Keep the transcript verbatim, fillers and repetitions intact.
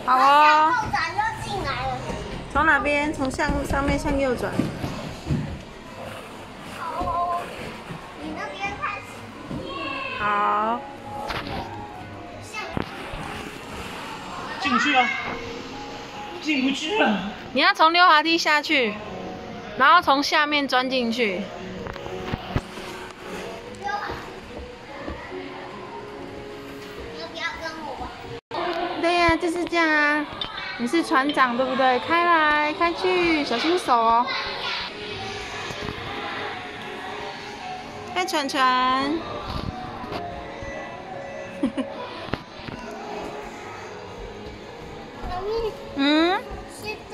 好哦。 向右转就进来了。 从哪边？从向上面向右转。 哦，你那边开始。 好。 进不去啊！进不去啊！ 你要从溜滑梯下去，然后从下面钻进去。 你要不要跟我？ 对呀、啊，就是这样啊。你是船长对不对？开来开去，小心手哦。开船船。 妈咪， 嗯？ 是